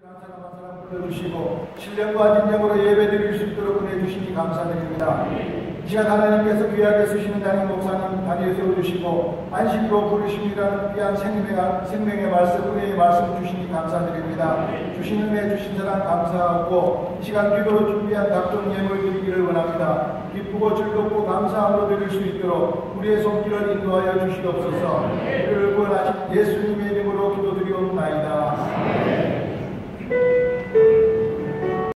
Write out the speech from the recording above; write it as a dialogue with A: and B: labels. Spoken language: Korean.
A: 한 사람 한 사람 불러주시고 신령과 진정으로 예배드릴 수 있도록 보내주시니 감사드립니다. 이 시간 하나님께서 귀하게 쓰시는 담임 목사님 다리에 세워주시고 안식으로 부르심이라는 귀한 생명의 말씀, 은혜의 말씀 주시니 감사드립니다. 주신 은혜 주신 사랑 감사하고 이 시간 기도로 준비한 각종 예물 드리기를 원합니다. 기쁘고 즐겁고 감사함으로 드릴 수 있도록 우리의 손길을 인도하여 주시옵소서. 우리를 구원하신 예수님의 이름으로 기도드리옵나이다.